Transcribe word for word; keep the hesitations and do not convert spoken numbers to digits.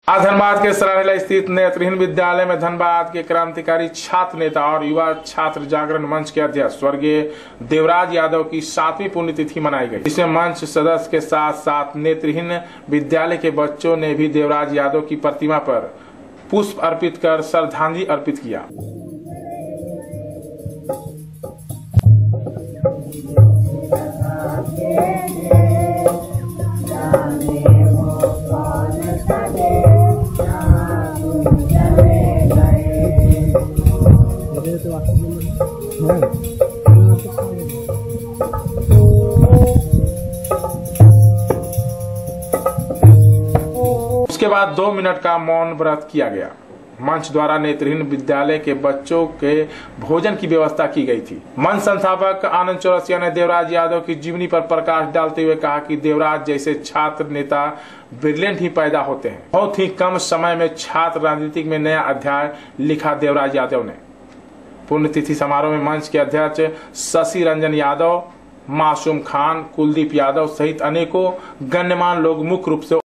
आज धनबाद के सरायला स्थित नेत्रहीन विद्यालय में धनबाद के क्रांतिकारी छात्र नेता और युवा छात्र जागरण मंच के अध्यक्ष स्वर्गीय देवराज यादव की सातवीं पुण्यतिथि मनाई गई, जिसमें मंच सदस्य के साथ साथ नेत्रहीन विद्यालय के बच्चों ने भी देवराज यादव की प्रतिमा पर पुष्प अर्पित कर श्रद्धांजलि अर्पित किया। उसके बाद दो मिनट का मौन व्रत किया गया। मंच द्वारा नेत्रहीन विद्यालय के बच्चों के भोजन की व्यवस्था की गई थी। मंच संस्थापक आनंद चौरसिया ने देवराज यादव की जीवनी पर प्रकाश डालते हुए कहा कि देवराज जैसे छात्र नेता ब्रिलियंट ही पैदा होते हैं। बहुत ही कम समय में छात्र राजनीति में नया अध्याय लिखा देवराज यादव ने। पुण्यतिथि समारोह में मंच के अध्यक्ष शशि रंजन यादव, मासूम खान, कुलदीप यादव सहित अनेकों गण्यमान्य लोग मुख्य रूप से